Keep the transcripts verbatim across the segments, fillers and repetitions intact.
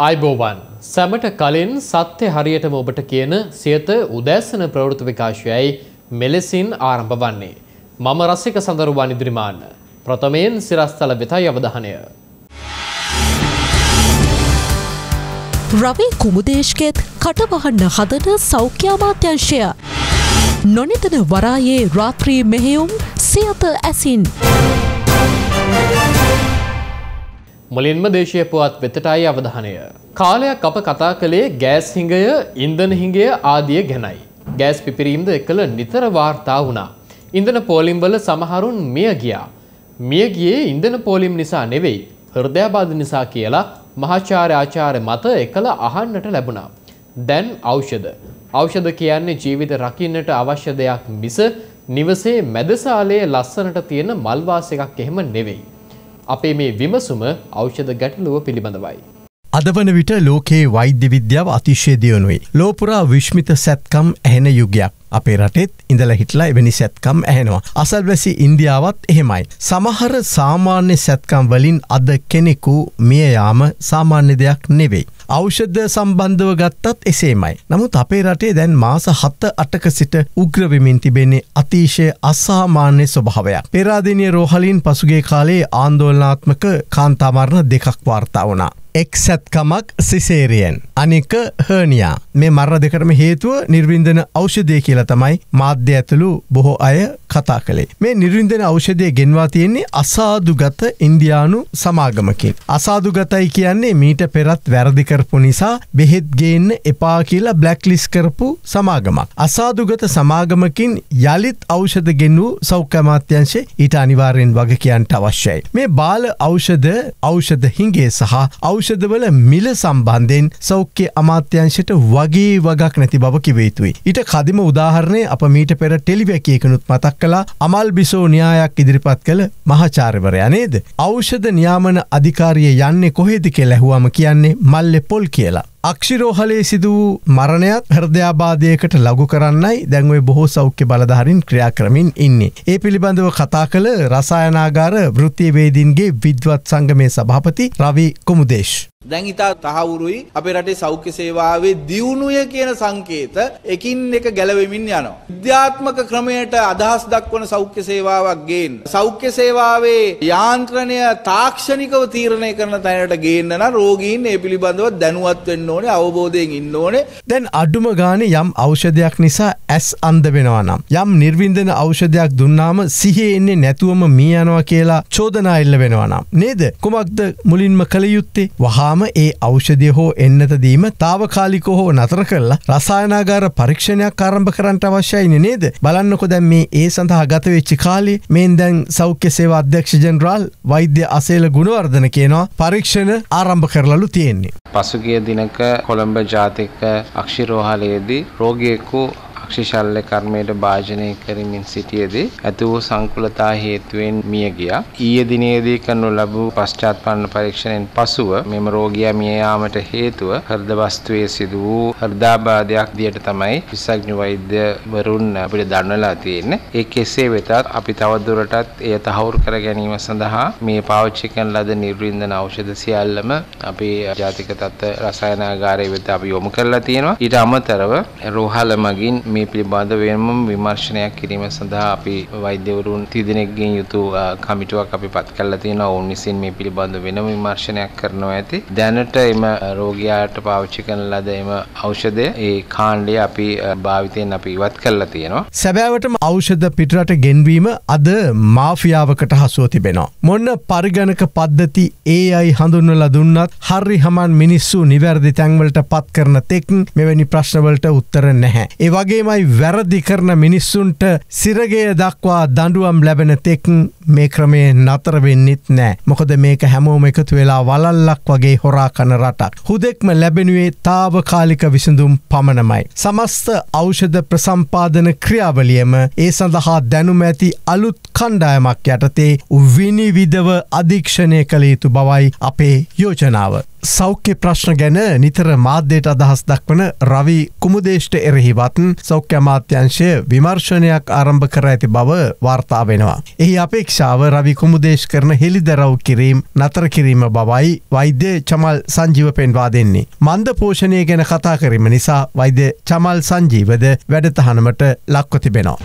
අයිබෝවන් සැමට කලින් සත්‍ය හරියටම ඔබට කියන සියත උදෑසන ප්‍රවෘත්ති විකාශයයි මෙලෙසින් ආරම්භ වන්නේ. මම රසික සඳරුවන් ඉදිරිමාන්න. ප්‍රථමයෙන් සිරස්තල වෙතයි අවධානය. රවි කුමුදේශ්කේත් කටවහන්න හදන සෞඛ්‍ය අමාත්‍යාංශය. නොනිතන වරායේ රාත්‍රී මෙහෙයුම් සියත ඇසින්. මුලින්ම දේශීය පුවත් වෙතටයි අවධානය. කාලයක් අප කතා කළේ ගෑස් හිඟය, ඉන්ධන හිඟය ආදිය ගැනයි. ගෑස් පිපිරීමද එකල නිතර වාර්තා වුණා. ඉන්ධන පෝලිම් වල සමහරුන් මිය ගියා. මිය ගියේ ඉන්ධන පෝලිම් නිසා නෙවෙයි, හෘදයාබාධ නිසා කියලා මහාචාර්ය ආචාර්ය මත එකල අහන්නට ලැබුණා. දැන් ඖෂධ. ඖෂධ කියන්නේ ජීවිත රකින්නට අවශ්‍ය දෙයක් මිස නිවසේ මැදසාලයේ ලස්සනට තියෙන මල් වාස් එකක් එහෙම නෙවෙයි. අපේ මේ විමසුම ඖෂධ ගැටලුව පිළිබඳවයි. අද වන විට ලෝකයේ වෛද්‍ය විද්‍යාව අතිශය දියුණුයි. ලෝපුරා විශ්මිත සැත්කම් ඇහෙන යුගයක්. අපේ රටෙත් ඉඳලා හිටලා එවැනි සැත්කම් ඇහෙනවා. අසල්වැසි ඉන්දියාවත් එහෙමයි. සමහර සාමාන්‍ය සැත්කම් වලින් අද කෙනෙකු මිය යාම සාමාන්‍ය දෙයක් නෙවෙයි. ඖෂධ සම්බන්ධව ගත්තත් එසේමයි. නමුත් අපේ රටේ දැන් මාස හත අටක සිට උග්‍ර වෙමින් තිබෙන්නේ අතිශය අසාමාන්‍ය ස්වභාවයක්. පෙරාදෙණිය රෝහලින් පසුගිය කාලේ ආందోලනාත්මක කාන්තා මරණ දෙකක් වාර්තා වුණා. එක් සැත්කමක් සිසේරියන්, අනික හර්නියා. මේ මරණ දෙකටම හේතුව නිර්වින්දන ඖෂධය කියලා තමයි මාධ්‍ය ඇතුළු බොහෝ අය කතා කළේ. මේ නිර්වින්දන ඖෂධය ගෙන්වා තියෙන්නේ අසාදුගත ඉන්දියානු සමාගමකින්. අසාදුගතයි කියන්නේ මීට පෙරත් වැරදි කරපු නිසා බෙහෙත් ගේන්න එපා කියලා බ්ලැක් ලිස්ට් කරපු සමාගමක්. අසාදුගත සමාගමකින් යලිත් ඖෂධ ගෙන්වූ සෞඛ්‍ය අමාත්‍යාංශය ඊට අනිවාර්යෙන් වග කියන්නට අවශ්‍යයි. මේ බාල ඖෂධ, ඖෂධ හිඟේ සහ ඖෂධවල මිල සම්බන්ධයෙන් සෞඛ්‍ය අමාත්‍යාංශයට වගේ වගක් නැති බව කිව යුතුයි. ඊට කදිම උදාහරණය අප මීට පෙර ටෙලිවැකියකනුත් මතක් කළා. අමල් බිසෝ න්‍යායක් ඉදිරිපත් කළ මහාචාර්යවරයා නේද? ඖෂධ නියාමන අධිකාරිය යන්නේ කොහෙද කියලා ඇහුවම කියන්නේ මල්ලේ පොල් කියලා. අක්ෂිරෝහලේ සිදු වූ මරණයත් හෘදයාබාධයකට ලඝු කරන්නයි දැන් ඔය බොහෝ සෞඛ්‍ය බලධාරීන් ක්‍රියා කරමින් ඉන්නේ. ඒ පිළිබඳව කතා කළ රසායනාගාර වෘත්තීයවේදීන්ගේ විද්වත් සංගමේ සභාපති රවි කුමුදේශ්. දැන් ඉතා තහවුරුයි අපේ රටේ සෞඛ්‍ය සේවාවේ දියුණුව කියන සංකේත එකින් එක ගැලවෙමින් යනවා. විද්‍යාත්මක ක්‍රමයට අදහස් දක්වන සෞඛ්‍ය සේවාවක් ගේන්න, සෞඛ්‍ය සේවාවේ යාන්ත්‍රණය තාක්ෂණිකව තීරණය කරන තැනට ගේන්න නම් රෝගීන් ඒ පිළිබඳව දැනුවත් වෙන්න ඕනේ, අවබෝධයෙන් ඉන්න ඕනේ. දැන් අඩුම ගානේ යම් ඖෂධයක් නිසා ඇස් අන්ධ වෙනවා නම්, යම් නිර්වින්දන ඖෂධයක් දුන්නාම සිහිය එන්නේ නැතුවම මිය යනවා කියලා චෝදනා එල්ල වෙනවා නම් නේද? කුමක්ද මුලින්ම කළ යුත්තේ? වහා ඒ ඖෂධය හෝ එන්නත දීම තාවකාලිකව හෝ නතර කරලා රසායනාගාර පරීක්ෂණයක් ආරම්භ කරන්නට අවශ්‍යයිනේ නේද? බලන්නකො දැන් මේ ඒ සඳහා ගත වෙච්ච කාලේ මේන් දැන් සෞඛ්‍ය සේවා අධ්‍යක්ෂ ජෙනරාල් වෛද්‍ය අසේල ගුණවර්ධන කියනවා පරීක්ෂණ ආරම්භ කරලාලු තියෙන්නේ. පසුගිය දිනක කොළඹ ජාතික අක්ෂිරෝහලේදී රෝගියෙකු අක්ෂිශල්‍ය කර්මයට භාජනය කරමින් සිටියේදී ඇති වූ සංකුලතා හේතුවෙන් මිය ගියා. ඊයේ දිනේදී කරනු ලැබූ පශ්චාත්පන්න පරීක්ෂණයෙන් පසුව මෙම රෝගියා මිය යාමට හේතුව හෘද වස්තුවේ සිදු වූ හෘදයාබාධයක් දියට තමයි විශේෂඥ වෛද්‍යවරුන් අපිට දන්වලා තියෙන්නේ. ඒ කෙසේ වෙතත් අපි තවදුරටත් එය තහවුරු කර ගැනීම සඳහා මේ පාවිච්චි කරන ලද නිර්වින්දන ඖෂධ සියල්ලම අපේ ජාතික තත්ත්ව රසායනාගාරය වෙත අපි යොමු කරලා තියෙනවා. ඊට අමතරව රෝහල මගින් මේ පිළිබඳ වෙනම විමර්ශනයක් කිරීම සඳහා අපි වෛද්‍යවරුන් තිදෙනෙක්ගෙන් යුතු කමිටුවක් අපි පත් කරලා තියෙනවා. ඔවුන් විසින් මේ පිළිබඳ වෙනම විමර්ශනයක් කරනවා ඇති. දැනට එම රෝගියාට පාවිච්චි කරන ලද එම ඖෂධය ඒ කාණ්ඩය අපි භාවිතයෙන් අපි ඉවත් කරලා තියෙනවා. සැබෑවටම ඖෂධ පිටරට ගෙන්වීම අද මාෆියාවකට හසුව තිබෙනවා. මොන පරිගණක පද්ධති ඒ අයි හඳුන්වලා දුන්නත් හරි හමන් මිනිස්සු නිවැරදි තැන්වලට පත් කරන තෙක් මෙවැනි ප්‍රශ්නවලට උත්තර නැහැ. ඒ වගේ වැරදි කරන මිනිස්සුන්ට සිරගය දක්වා දඬුවම් ලැබෙන තෙක් මේ ක්‍රමේ නතර වෙන්නෙත් නෑ. මොකද මේක හැමෝම එකතු වෙලා වලල්ලක් වගේ හොරා කන රටක්. හුදෙක්ම ලැබෙනුවේ තාවකාලික විසඳුම් පමණමයි. සමස්ත ඖෂධ ප්‍රසම්පාදන ක්‍රියාවලියම ඒ සඳහා දැනුම ඇති අලුත් කණ්ඩායමක් යටතේ විනිවිදව අධීක්ෂණය කළ යුතු බවයි අපේ යෝජනාව. සෞඛ්‍ය ප්‍රශ්න ගැන නිතර මාධ්‍යයට අදහස් දක්වන රවි කුමුදේෂ්ට එරෙහිවත් සෞඛ්‍ය අමාත්‍යංශය විමර්ශනයක් ආරම්භ කර ඇති බව වාර්තා වෙනවා. එහි අපේක්ෂාව රවි කුමුදේෂ් කරන හෙළිදරව් කිරීම නතර කිරීම බවයි වෛද්‍ය චමල් සංජීව පෙන්වා දෙන්නේ. මන්ද පෝෂණය ගැන කතා කිරීම නිසා වෛද්‍ය චමල් සංජීවද වැඩතහනමට ලක්ව තිබෙනවා.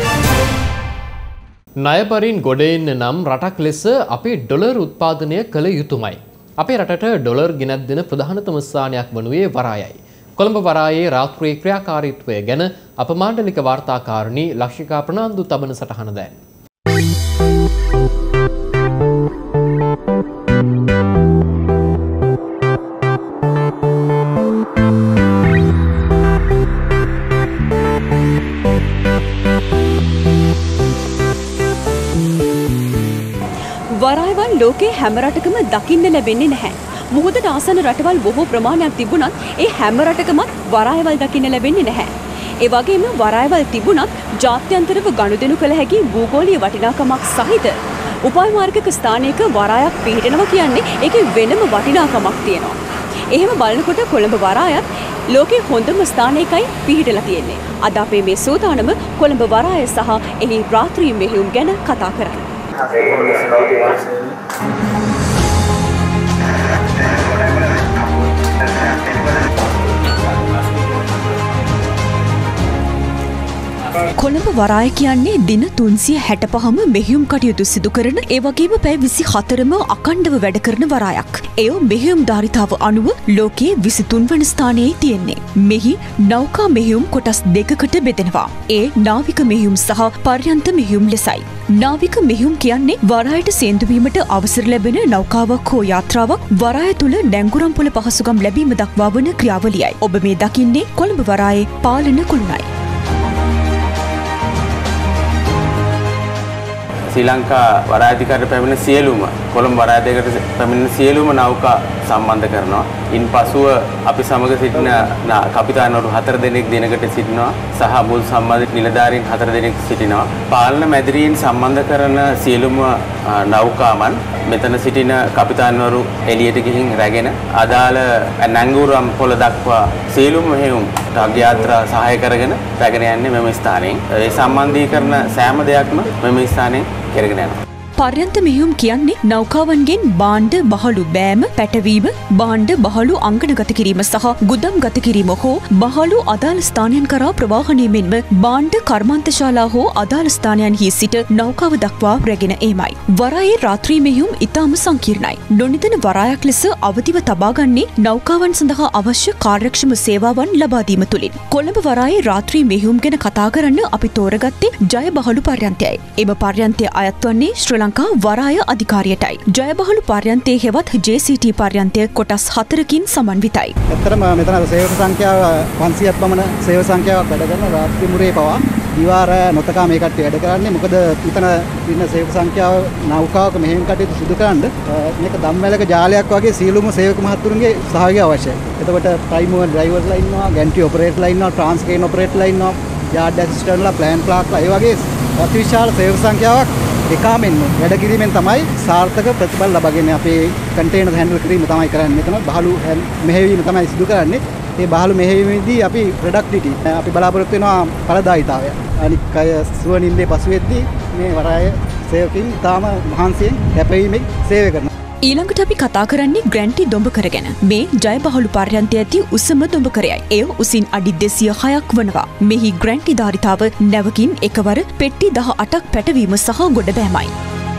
ණයපරින් ගොඩ එන්න නම් රටක් ලෙස අපි ඩොලර් උත්පාදනය කළ යුතුමයි. අපේ රටට ඩොලර් ගෙනත් දෙන ප්‍රධානතම ස්ථානයක් වනුයේ වරායයි. කොළඹ වරායේ රාත්‍රී ක්‍රියාකාරීත්වය ගැන අප මාණ්ඩලික වාර්තාකාරණී ලක්ෂිකා ප්‍රනාන්දු තබන සටහන දැන්. වරායවල් ලෝකේ හැම රටකම දකින්න ලැබෙන්නේ නැහැ. මුහුදට ආසන්න රටවල් බොහෝ ප්‍රමාණයක් තිබුණත් ඒ හැම රටකමත් වරායවල් දකින්න ලැබෙන්නේ නැහැ. ඒ වගේම වරායවල් තිබුණත් ජාත්‍යන්තරව ගනුදෙනු කළ හැකි භූගෝලීය වටිනාකමක් සහිත උපාය මාර්ගක ස්ථානයක වරායක් පිහිටනවා කියන්නේ ඒකේ වෙනම වටිනාකමක් තියෙනවා. එහෙම බලනකොට කොළඹ වරායත් ලෝකේ හොඳම ස්ථානයකයි පිහිටලා තියෙන්නේ. අද අපේ මේ සූදානම කොළඹ වරාය සහ එහි රාත්‍රී මෙහෙයුම් ගැන කතා කරන්නේ. කොළඹ වරාය කියන්නේ දින තුන්සිය හැටපහම මෙහෙයුම් කටයුතු සිදු කරන ඒ වගේම පැය විසි හතරම අකණ්ඩව වැඩ කරන වරායක්. එය මෙහෙයුම් ධාරිතාව අනුව ලෝකයේ විසිතුන් වන ස්ථානයේ තියෙන්නේ. මෙහි නෞකා මෙහෙයුම් කොටස් දෙකකට බෙදෙනවා. ඒ නාවික මෙහෙයුම් සහ පර්යන්ත මෙහෙයුම් ලෙසයි. නාවික මෙහෙයුම් කියන්නේ වරායට සේන්දුවීමට අවසර ලැබෙන නෞකාවක් හෝ යාත්‍රාවක් වරාය තුළ නැංගුරම්පොළ පහසුකම් ලැබීම දක්වා වන ක්‍රියාවලියයි. ඔබ මේ දකින්නේ කොළඹ වරායේ පාලන කුළුණයි. ශ්‍රී ලංකා වරායධිකාරියට පැමිණ සියලුම කොළඹ වරායදයකට පැමිණෙන සියලුම නෞකා සම්බන්ධ කරනවා. ඉන්පසුව අපි සමග සිටින කපිතාන්වරු හතර දෙනෙක් දිනකට සිටිනවා සහ මුල් සම්බන්ධ නිලධාරීන් හතර දෙනෙක් සිටිනවා. පාලන මැදිරියෙන් සම්බන්ධ කරන සියලුම නෞකාමන් මෙතන සිටින කපිතාන්වරු එළියට ගිහින් රැගෙන අදාළ නැංගුරම් පොළ දක්වා සියලුම මෙහෙයුම් යාත්‍රා සහාය කරගෙන රැගෙන යන්නේ මෙම ස්ථානයෙන්. ඒ සම්බන්ධීකරණ සෑම දෙයක්ම මෙම ස්ථානයෙන් කරගෙන යනවා. පර්යන්ත මෙහෙයුම් කියන්නේ නෞකාවන්ගෙන් භාණ්ඩ බහළු බෑම පැටවීම භාණ්ඩ බහළු අංගනගත කිරීම සහ ගුදම් ගත කිරීම හෝ බහළු අදාළ ස්ථානයන් කරා ප්‍රවාහනය මෙන්ම භාණ්ඩ කර්මාන්තශාලා හෝ අදාළ ස්ථානයන්හි සිට නෞකාව දක්වා රැගෙන ඒමයි. වරායේ රාත්‍රී මෙහෙයුම් ඉතාම සංකීර්ණයි. නොනිදන වරායක් ලෙස අවදිව තබාගන්නේ නෞකාවන් සඳහා අවශ්‍ය කාර්යක්ෂම සේවාවන් ලබා දීම තුළින්. කොළඹ වරායේ රාත්‍රී මෙහෙයුම් ගැන කතා කරන්න අපි තෝරගත්තේ ජය බහළු පර්යන්තයයි. එම පර්යන්තය අයත් වන්නේ ශ්‍රී ලංකා වරාය අධිකාරියටයි. ජයබහළු පර්යන්තයේ හෙවත් ජේ සී ටී පර්යන්තය කොටස් හතරකින් සමන්විතයි. ඇත්තටම මෙතන සේවක සංඛ්‍යාව පන්සියයක් පමණ සේවක සංඛ්‍යාවක් වැඩ කරන රාත්‍රී මුරේ පවා දිවාර නොතකා මේ කට්ටිය වැඩ කරන්නේ. මොකද මෙතන ඉන්න සේවක සංඛ්‍යාව නෞකාවක මෙහෙයුම් කටයුතු සිදු කරන්න මේක දම්වැලක ජාලයක් වගේ සියලුම සේවක මහතුරුන්ගේ සහයෝගය අවශ්‍යයි. එතකොට ප්‍රයිමර් ඩ්‍රයිවර්ස්ලා ඉන්නවා, ගැන්ට්‍රි ඔපරේටර්ලා ඉන්නවා, ට්‍රාන්ස්කේන් ඔපරේටර්ලා ඉන්නවා, යාඩ් ඇසිස්ටන්ට්ලා, ප්ලෑන් ක්ලාක්ලා ඒ වගේ අතිවිශාල සේවක සංඛ්‍යාවක් එකාමෙන් වැඩ කිරීමෙන් තමයි සාර්ථක ප්‍රතිඵල ලබාගන්නේ. අපේ කන්ටේනර් හැන්ඩල් කිරීම තමයි කරන්නේ. මෙතන බහළු මෙහෙයවීම තමයි සිදු කරන්නේ. ඒ බහළු මෙහෙයවීමේදී අපි ප්‍රොඩක්ටිවිටි අපි බලාපොරොත්තු වෙනවා ඵලදායීතාවය. අනික් අය සුවනින්දේ පසුවෙද්දී මේ වරාය සේවකින් තාම මහන්සියෙන් කැපවීමෙන් සේවය කරනවා. ඊළඟට අපි කතා කරන්නේ ග්‍රැන්ටි දොඹකර ගැන. මේ ජයබහළු පර්යන්තය ඇති උසම දොඹකරයයි. එය උසින් අඩි දෙසිය හයක් වනවා. මෙහි ග්‍රැන්ටි ධාරිතාව නැවකින් එකවර පෙට්ටි දහ අටක් පැටවීම සහ ගොඩ බෑමයි.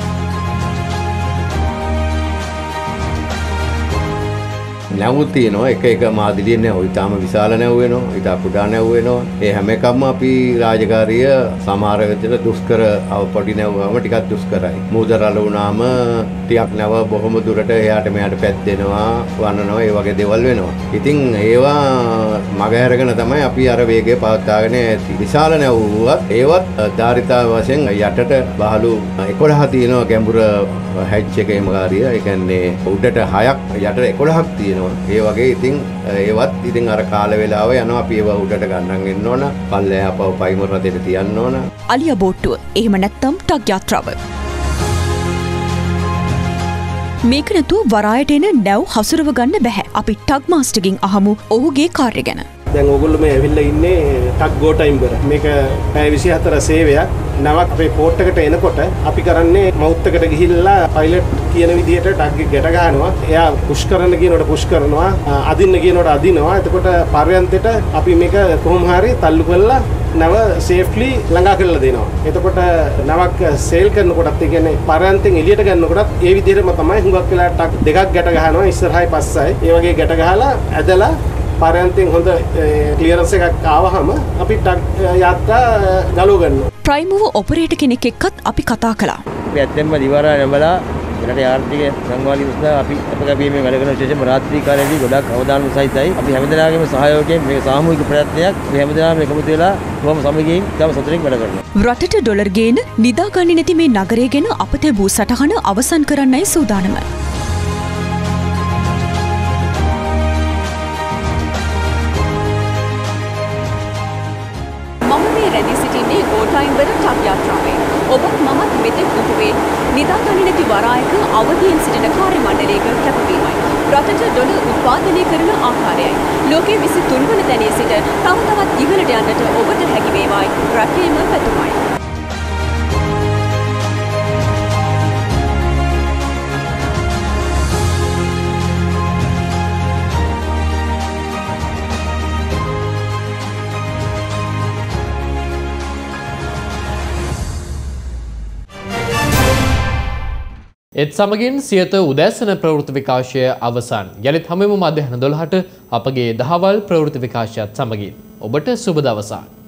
නැවුත් තියෙනවා එක එක මාදිලිය නැවු. ඊටාම විශාල නැවු වෙනවා, ඊට කුඩා නැවු වෙනවා. ඒ හැම එකක්ම අපි රාජකාරිය සමහර වෙලාවට දුෂ්කර පොඩි නැවුවම ටිකක් දුෂ්කරයි. මූදරල වුණාම ටිකක් නැව බොහොම දුරට එයාට මෙයාට පැද්දෙනවා, වන්නනවා, ඒ වගේ දේවල් වෙනවා. ඉතින් ඒවා මග හැරගෙන තමයි අපි අර වේගය පවත්වාගෙන ඇති. විශාල නැවුවත් ඒවත් ධාරිතාව වශයෙන් යටට බහළු එකොළහ තියෙනවා ගැඹුර හැච් එකේම කාර්යය. ඒ කියන්නේ උඩට හයක් යටට එකොළහක් තියෙනවා. ඒ වගේ ඉතින් ඒවත් ඉතින් අර කාල වේලාව යනවා. අපි ඒව උඩට ගන්නන් එන්න ඕන. පල්ලෙහා අපව පයිමර් රටේට තියන්න ඕන. අලියා බෝට්ටුව. එහෙම නැත්නම් ටග් යාත්‍රාව. මේක නැතුව වරායට එන නැව් හසුරව ගන්න බැහැ. අපි ටග් මාස්ටර්ගෙන් අහමු ඔහුගේ කාර්ය ගැන. දැන් ඕගොල්ලෝ මේ ඇවිල්ලා ඉන්නේ ටග් ගෝ ටයිම් වල. මේක පැය විසිහතර සේවයක්. නැවක් අපේ පෝට් එකට එනකොට අපි කරන්නේ මවුත් එකට ගිහිල්ලා පයිලට් කියන විදිහට ටග් එක ගැට ගන්නවා. එයා පුෂ් කරන්න කියනකොට පුෂ් කරනවා. අදින්න කියනකොට අදිනවා. එතකොට පර්යන්තෙට අපි මේක කොහොම හරි තල්ලු කරලා නැව සේෆ්ලි ළඟා කරලා දෙනවා. එතකොට නැවක් සේල් කරනකොටත් ඒ කියන්නේ පර්යන්තෙන් එළියට ගන්නකොටත් ඒ විදිහටම තමයි හුඟක් වෙලා ටග් දෙකක් ගැට ගන්නවා. ඉස්සරහයි පස්සයි. ඒ වගේ ගැට ගහලා ඇදලා පරයන්තෙන් හොඳ ක්ලියරන්ස් එකක් ආවහම අපි යාත්‍රා ගලව ගන්නවා. ප්‍රයිම්ව ඔපරේටර් කෙනෙක් එක්කත් අපි කතා කළා. අපි ඇත්තෙන්ම දිවාරා නැඹලා රටේ ආර්ථික සංවාදී උස්නා අපි අපගැබීමේ වැඩ කරන විශේෂම රාත්‍රී කාලයේදී ගොඩක් අවධානය සහිතයි. අපි හැමදෙනාගේම සහයෝගයෙන් මේක සාමූහික ප්‍රයත්නයක්. අපි හැමදෙනාම එකමුතු වෙලා කොහොම සමගියෙන් තම සතුටින් වැඩ කරනවා. රටට ඩොලර් ගේන නිදාගන්නේ නැති මේ නගරය ගැන අප තැබූ සටහන අවසන් කරන්නයි සූදානම. ඔබ මමත් මෙතෙක් දුටුවේ නිදාගන්නේ නැති වරායක අවධියෙන් සිටින කාර්ය මණ්ඩලයක කැපවීමයි. රටට ඩොලර් උත්පාදනය කරන ආකාරයයි. ලෝකයේ විසි තුන් වන තැනේ සිට තව තවත් ඉහළට යන්නට ඔබට හැකි වේවායි රටේම පැතුමයි. එත් සමගින් සියත උදෑසන ප්‍රවෘත්ති විකාශය අවසන්. යළිත් හමුවෙමු මධ්‍යහන දොළහට අපගේ දහවල් ප්‍රවෘත්ති විකාශයත් සමගින්. ඔබට සුබ දවසක්.